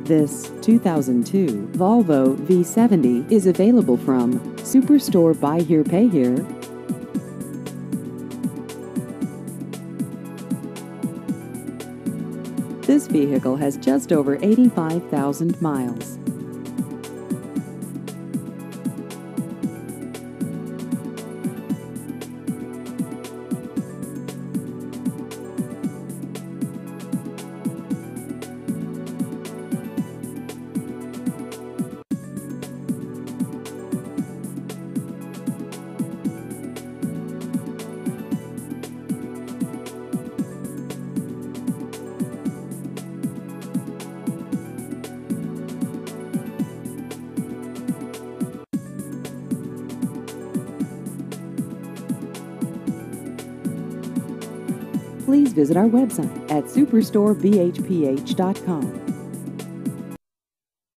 This 2002 Volvo V70 is available from Superstore Buy Here Pay Here. This vehicle has just over 85,000 miles. Please visit our website at superstorebhph.com.